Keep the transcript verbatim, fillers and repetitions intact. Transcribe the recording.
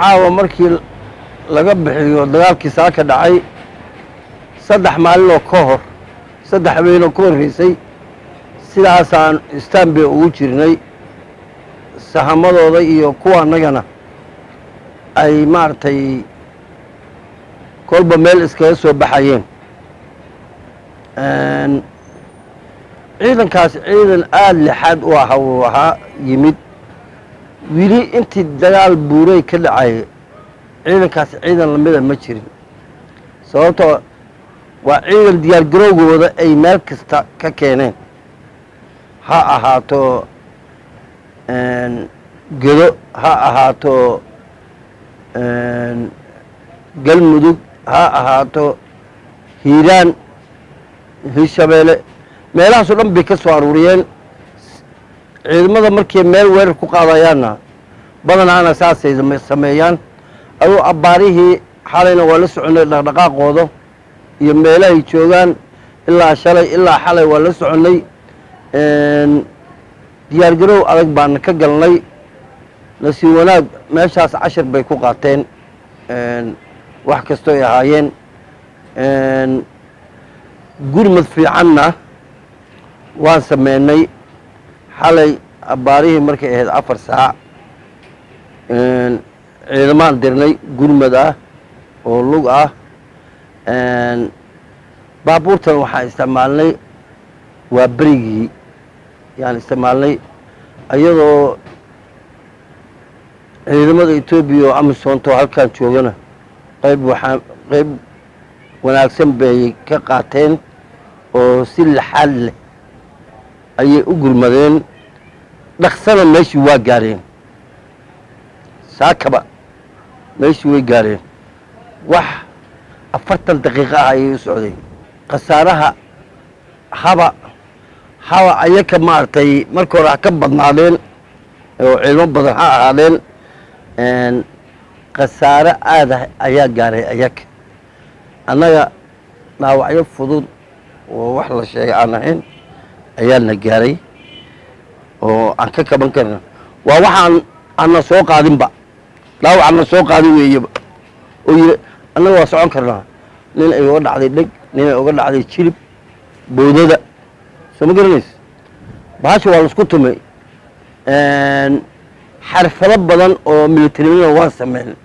caawa markii laga bixiyo dagaalkii saaka dhacay saddex maalin oo ka hor saddex habeen oo ka horreysay sidaasaan istaanbay ugu jirnay sahamadooda iyo kuwa annagana ay maaragtay kolba meel iskaga soo baxayeen ciidankaas ciidan aada lixaad u aha uu ahaa yimid wili intii dagaal buuray ka dhacay ciidankaas ciidan lamida ma jirin sababtoo waa ciidan diyaar garowgooda ay meel kasta ka keeneen ha ahaato gedo ha ahaato galmudug ha ahaato hiiraan hirshabeelle meelahaasoo dhan bay ka soo aruuriyeen ciidamada markay meel weerar ku qaadayaanna badanaana saasay sameeyaan aduu abbaarihii xalayna waa la soconnay dhaqdhaqaaqooda iyo meelahay joogaan ilaa shalay ilaa xalay waa la soconnay diyaar garow adag baana ka galnay nasiib wanaag meeshaas cashar bay ku qaateen wax kastoo ay ahaayeen gurmad fiicanna waan sameynay xalay abbaarihii markay ahayd afar saac ciidamaan dirnay gurmad ah oo lug ah baabuurtan waxaan isticmaalnay waa berigii yaan isticmaalnay iyadoo ciidamada etoobiya oo amisoonto halkaan joogana qayb waxaa qayb wanaagsan bay ka qaateen oo si laxaad leh ayay u gurmadeen dhaqsana meeshii waa gaareen saakaba meeshii way gaareen wax afartan daqiiqo ah ayay u socdeen khasaaraha haba haba ayaka maaragtay marka hore ha ka badnaadeen oo ciidamo badan ha ahaadeen khasaare aada ayaa gaaray ayaka annaga dhaawacyo fudud oo wax la sheegay aan ahayn ayaana gaaray oo aan ka kaban karna waa waxaan ana soo qaadinba dhaawac ana soo qaadin weeyaba oo yiri annaga waa socon karnaa nin ay uga dhacday dheg nin ay uga dhacday jilib boodada soo ma garanays bahasha waa laisku tumay xarfado badan oo militarinimo waan sameyn